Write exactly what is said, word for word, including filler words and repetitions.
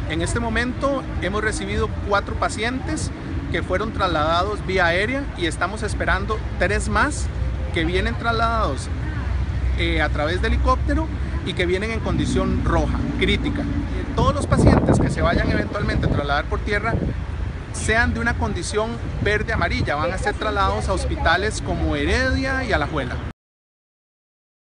En este momento hemos recibido cuatro pacientes que fueron trasladados vía aérea y estamos esperando tres más que vienen trasladados eh, a través de helicóptero y que vienen en condición roja, crítica. Todos los pacientes que se vayan eventualmente a trasladar por tierra sean de una condición verde-amarilla, van a ser trasladados a hospitales como Heredia y Alajuela.